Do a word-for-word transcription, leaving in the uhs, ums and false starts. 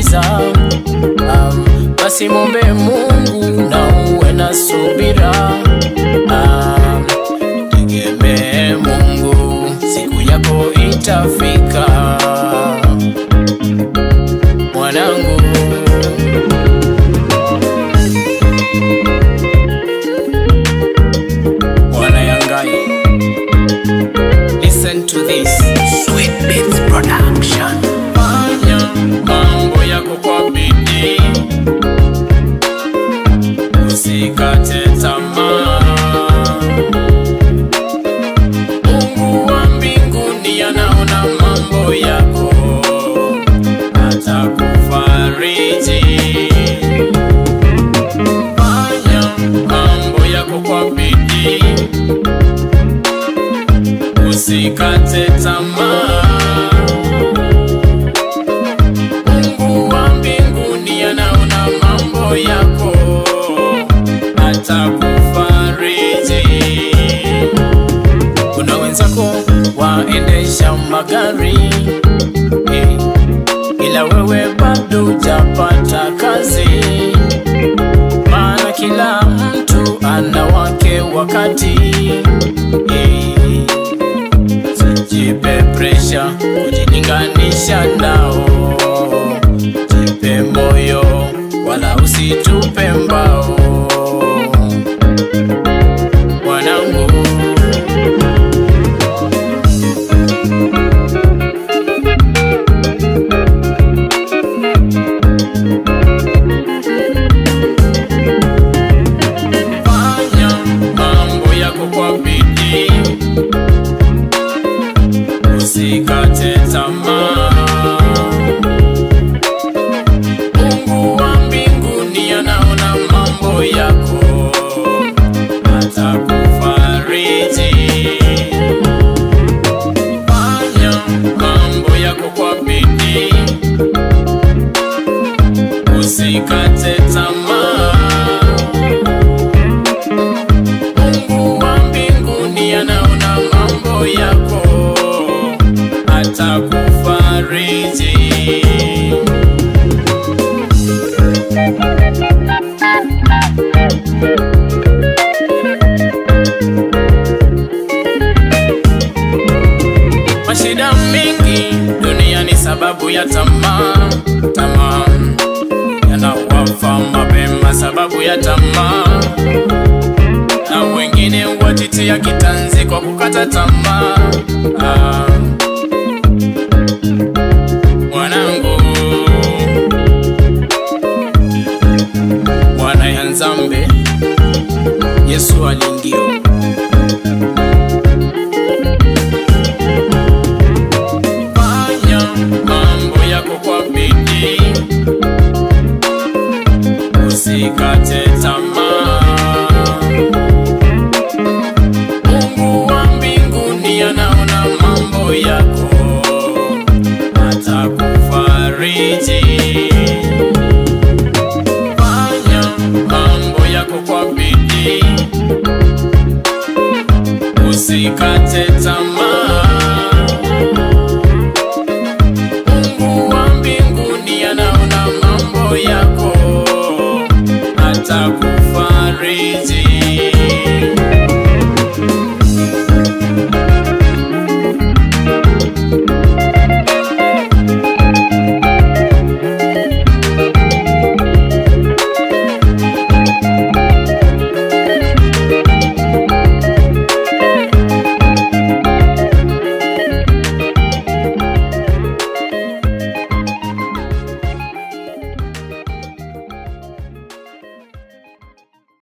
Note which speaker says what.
Speaker 1: giza. um, Basi muombe Mungu na uwe na subira. um, Tegemee Mungu, siku yako itafika mwanangu. Listen to this Sweet Beats Production. Fanya mambo yako kwa bidii, usikate tamaa. Mungu wa mbinguni anaona mambo yako, atakufariji. Fanya mambo yako kwa bidii, usikate tamaa. Mungu wa mbinguni anaona mambo yako, atakufariji. Kuna wenzako waendesha magari, eh, ila wewe bado hujapata kazi. Maana kila mtu ana wake wakati, eh, jipe pressure kujilinganisha nao. Jipe moyo wala usitupe mbao mwanangu. Fanya mambo yako kwa bidii, usikate tamaa. Mungu wa mbinguni anaona mambo yako, atakufariji. Fanya mambo yako kwa bidii, usikate tamaa. Mungu wa mbinguni anaona mambo yako, atakufariji. Mashida mingi duniani sababu ya tamaa. Tamaa yanawafa mapema sababu ya tamaa, na wengine watitia kitanzi kwa kukata tamaa. ah. Mwanangu, Bwana ya nzambe Yesu alingio. Fanya mambo yako kwa bidii, usikate tamaa. Mungu wa mbinguni anaona mambo yako, atakufariji. Fanya mambo yako kwa bidii, usikate tamaa. Mungu wa mbinguni anaona mambo yako, atakufariji.